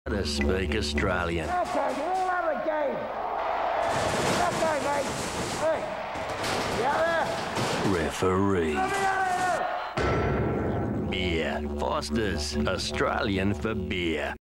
to speak Australian. Okay, we'll have a game. Okay, mate. Hey, you out there? Referee. Let me out of here! Beer. Foster's. Australian for beer.